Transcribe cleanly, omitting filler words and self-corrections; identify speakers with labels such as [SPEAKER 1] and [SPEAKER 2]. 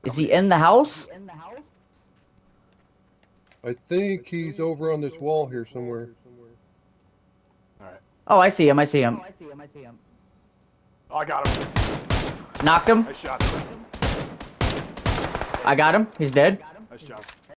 [SPEAKER 1] Is he in the house?
[SPEAKER 2] I think he's over on this wall here somewhere.
[SPEAKER 3] Alright.
[SPEAKER 1] Oh, I see him. I see him.
[SPEAKER 3] Oh, I got him.
[SPEAKER 1] Knocked him.
[SPEAKER 3] Nice shot.
[SPEAKER 1] I got him. He's dead.
[SPEAKER 3] Nice job.